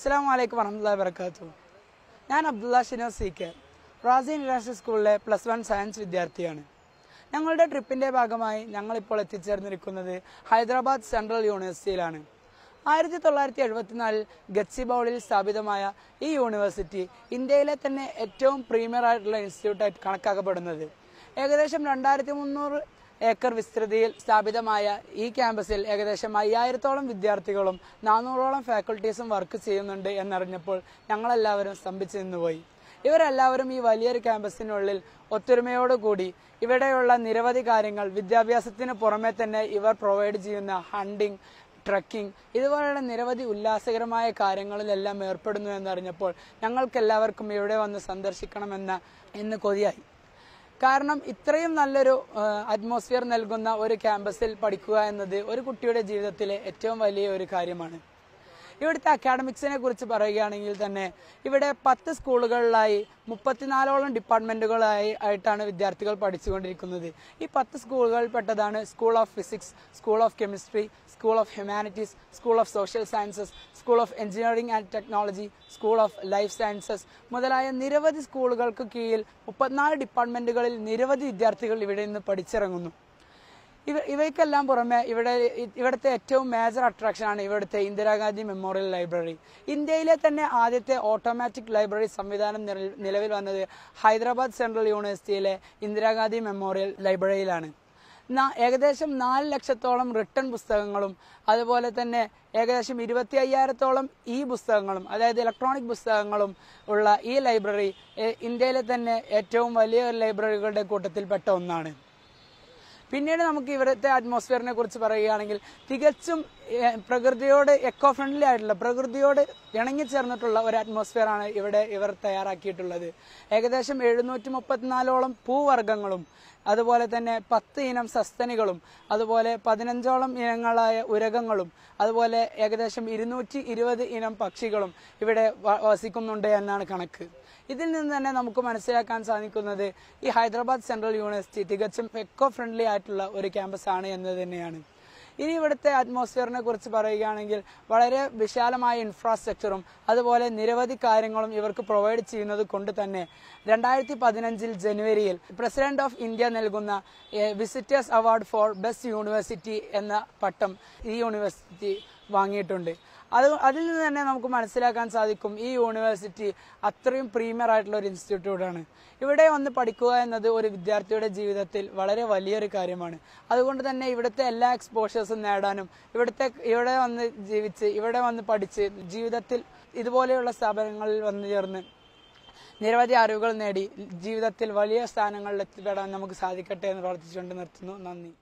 Assalamualaikum warahmatullahi wabarakatuh. ഞാൻ Abdulla Shinos Razi international സ്കൂളിലെ +1 science വിദ്യാർത്ഥിയാണ്. ഞങ്ങളുടെ ട്രിപ്പിന്റെ ഭാഗമായി ഞങ്ങൾ ഇപ്പോൾ എത്തിച്ചേർന്നിരിക്കുന്നത് ഹൈദരാബാദ് സെൻട്രൽ യൂണിവേഴ്സിറ്റിയിലാണ്. 1974 ഗച്ചിബൗളിൽ സ്ഥാപിതമായ ഈ യൂണിവേഴ്സിറ്റി ഇന്ത്യയിലെ തന്നെ ഏറ്റവും പ്രീമിയർ ആയിട്ടുള്ള ഇൻസ്റ്റിറ്റ്യൂട്ടായിട്ട് കണക്കാക്കപ്പെടുന്നത്. ഏകദേശം 2300 ഏക്കർ വിസ്തൃതിയിൽ സ്ഥാപിതമായ ഈ ക്യാമ്പസിൽ ഏകദേശം 5000-ഓളം വിദ്യാർത്ഥികളും 400-ഓളം ഫാക്കൽറ്റീസും വർക്ക് ചെയ്യുന്നുണ്ട് എന്നറിഞ്ഞപ്പോൾ ഞങ്ങളെല്ലാവരും സ്തംഭിച്ചു നിന്നുപോയി. ഇവരെല്ലാവരും ഈ വലിയൊരു ക്യാമ്പസിനുള്ളിൽ ഒത്തൊരുമയോടുകൂടി ഇവിടെയുള്ള നിരവധി കാര്യങ്ങൾ വിദ്യാഭ്യാസത്തിന് പുറമെ തന്നെ ഇവർ പ്രൊവൈഡ് ചെയ്യുന്ന ഹണ്ടിങ്, ട്രക്കിംഗ് ഇതുപോലുള്ള നിരവധി ഉല്ലാസകരമായ കാര്യങ്ങളിലെല്ലാം ഏർപ്പെടുന്നു എന്നറിഞ്ഞപ്പോൾ ഞങ്ങൾക്കെല്ലാവർക്കും ഇവിടെ വന്ന് സന്ദർശിക്കണമെന്ന് കൊതിയായി. കാരണം ഇത്രയും നല്ലൊരു അറ്റ്മോസ്ഫിയർ നൽകുന്ന ഒരു ക്യാമ്പസിൽ പഠിക്കുക എന്നത് ഒരു കുട്ടിയുടെ ജീവിതത്തിലെ ഏറ്റവും വലിയ ഒരു കാര്യമാണ്. ഇവിടുത്തെ അക്കാഡമിക്സിനെ കുറിച്ച് പറയുകയാണെങ്കിൽ തന്നെ ഇവിടെ 10 സ്കൂളുകളിലായി 34ഓളം ഡിപ്പാർട്ട്മെന്റുകളായിട്ടാണ് വിദ്യാർത്ഥികൾ പഠിച്ചുകൊണ്ടിരിക്കുന്നത്. ഈ 10 സ്കൂളുകളിൽ പെട്ടതാണ് school of physics, school of chemistry, school of humanities, school of social sciences, school of engineering and technology, school of life sciences മുതലായ നിരവധി സ്കൂളുകൾക്ക് കീഴിൽ 34 ഡിപ്പാർട്ട്മെന്റുകളിൽ നിരവധി വിദ്യാർത്ഥികൾ ഇവിടെ നിന്ന് പഠിച്ചിറങ്ങുന്നു. ഇവയ്ക്കെല്ലാം പുറമെ ഇവിടുത്തെ ഏറ്റവും മേജർ അട്രാക്ഷനാണ് ഇവിടുത്തെ ഇന്ദിരാഗാന്ധി മെമ്മോറിയൽ ലൈബ്രറി. ഇന്ത്യയിലെ തന്നെ ആദ്യത്തെ ഓട്ടോമാറ്റിക് ലൈബ്രറി സംവിധാനം നിലവിൽ വന്നത് ഹൈദരാബാദ് സെൻട്രൽ യൂണിവേഴ്സിറ്റിയിലെ ഇന്ദിരാഗാന്ധി മെമ്മോറിയൽ ലൈബ്രറിയിലാണ്. ഏകദേശം 4 ലക്ഷത്തോളം റിട്ടൺ പുസ്തകങ്ങളും അതുപോലെ തന്നെ ഏകദേശം 25,000-ഓളം ഈ പുസ്തകങ്ങളും അതായത് ഇലക്ട്രോണിക് പുസ്തകങ്ങളും ഉള്ള ഈ ലൈബ്രറി ഇന്ത്യയിലെ തന്നെ ഏറ്റവും വലിയ ലൈബ്രറികളുടെ കൂട്ടത്തിൽപ്പെട്ട ഒന്നാണ്. പിന്നീട് നമുക്ക് ഇവിടുത്തെ അറ്റ്മോസ്ഫിയറിനെ കുറിച്ച് പറയുകയാണെങ്കിൽ തികച്ചും പ്രകൃതിയോട് എക്കോ ഫ്രണ്ട്ലി ആയിട്ടുള്ള പ്രകൃതിയോട് ഇണങ്ങിച്ചേർന്നിട്ടുള്ള ഒരു അറ്റ്മോസ്ഫിയറാണ് ഇവർ തയ്യാറാക്കിയിട്ടുള്ളത്. ഏകദേശം 734ഓളം പൂവർഗ്ഗങ്ങളും അതുപോലെ തന്നെ 10 ഇനം സസ്തനികളും അതുപോലെ 15ഓളം ഇനങ്ങളായ ഉരകങ്ങളും അതുപോലെ ഏകദേശം 220 ഇനം പക്ഷികളും ഇവിടെ വസിക്കുന്നുണ്ട് എന്നാണ് കണക്ക്. ഇതിൽ നിന്ന് തന്നെ നമുക്ക് മനസ്സിലാക്കാൻ സാധിക്കുന്നത് ഈ ഹൈദരാബാദ് സെൻട്രൽ യൂണിവേഴ്സിറ്റി തികച്ചും എക്കോ ഫ്രണ്ട്ലി ആയിട്ടുള്ള ഒരു ക്യാമ്പസ് ആണ് എന്ന് തന്നെയാണ്. ഇനി ഇവിടുത്തെ അറ്റ്മോസ്ഫിയറിനെ കുറിച്ച് പറയുകയാണെങ്കിൽ വളരെ വിശാലമായ ഇൻഫ്രാസ്ട്രക്ചറും അതുപോലെ നിരവധി കാര്യങ്ങളും ഇവർക്ക് പ്രൊവൈഡ് ചെയ്യുന്നത് കൊണ്ട് തന്നെ 2015 ജനുവരിയിൽ പ്രസിഡന്റ് ഓഫ് ഇന്ത്യ നൽകുന്ന visitors award for best university എന്ന പട്ടം ഈ യൂണിവേഴ്സിറ്റി വാങ്ങിയിട്ടുണ്ട്. അതിൽ നിന്ന് തന്നെ നമുക്ക് മനസ്സിലാക്കാൻ സാധിക്കും ഈ യൂണിവേഴ്സിറ്റി അത്രയും പ്രീമിയർ ആയിട്ടുള്ള ഒരു ഇൻസ്റ്റിറ്റ്യൂട്ടാണ്. ഇവിടെ വന്ന് പഠിക്കുക എന്നത് ഒരു വിദ്യാർത്ഥിയുടെ ജീവിതത്തിൽ വളരെ വലിയൊരു കാര്യമാണ്. അതുകൊണ്ട് തന്നെ ഇവിടുത്തെ എല്ലാ എക്സ്പോഷേഴ്സും നേടാനും ഇവിടെ വന്ന് ജീവിച്ച് ഇവിടെ വന്ന് പഠിച്ച് ജീവിതത്തിൽ ഇതുപോലെയുള്ള സ്ഥാപനങ്ങളിൽ വന്നു ചേർന്ന് നിരവധി അറിവുകൾ നേടി ജീവിതത്തിൽ വലിയ സ്ഥാനങ്ങളിൽ എത്തിപ്പെടാൻ നമുക്ക് സാധിക്കട്ടെ എന്ന് പ്രാർത്ഥിച്ചുകൊണ്ട് നിർത്തുന്നു. നന്ദി.